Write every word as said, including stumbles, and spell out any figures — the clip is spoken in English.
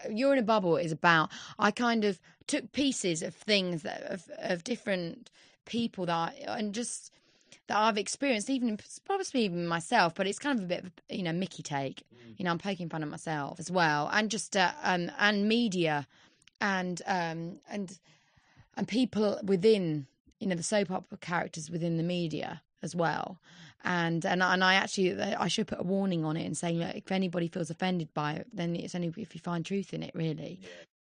You're in a Bubble is about, I kind of took pieces of things that of, of different people that I, and just that I've experienced, even probably even myself, but it's kind of a bit of, you know, Mickey take. Mm. You know, I'm poking fun at myself as well, and just uh, um and media, and um and and people within, you know, the soap opera characters within the media as well. And and and I actually I should put a warning on it and saying, look, if anybody feels offended by it, then it's only if you find truth in it, really.